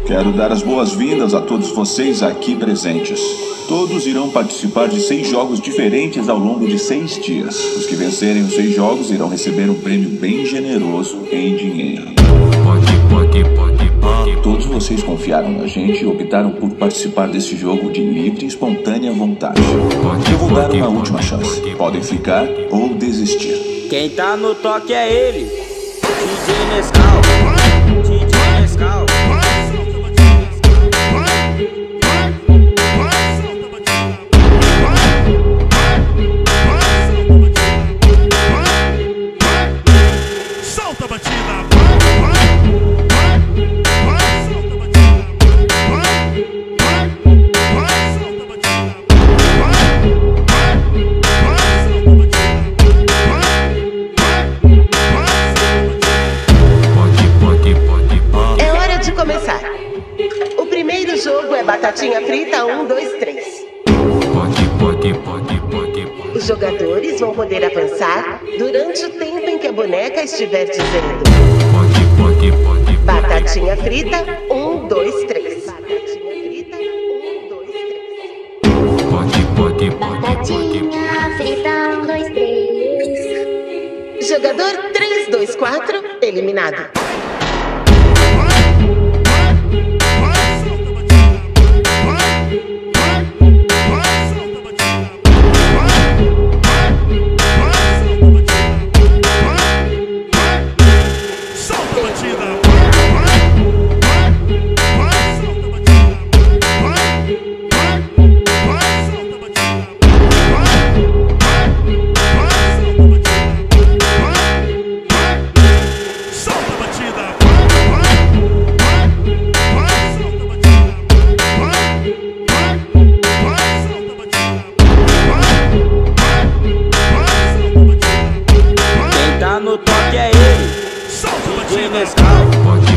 Quero dar as boas-vindas a todos vocês aqui presentes. Todos irão participar de 6 jogos diferentes ao longo de 6 dias. Os que vencerem os 6 jogos irão receber um prêmio bem generoso em dinheiro. Todos vocês confiaram na gente e optaram por participar desse jogo de livre e espontânea vontade. Eu vou dar uma última chance. Podem ficar ou desistir. Quem tá no toque é ele, DJ Nescau. DJ Nescau. Começar. O primeiro jogo é batatinha frita 1, 2, 3. Os jogadores vão poder avançar durante o tempo em que a boneca estiver dizendo batatinha frita 1, 2, 3. Batatinha frita 1, 2, 3. Jogador 3, 2, 4, eliminado. No toque é ele, DJ Nescau.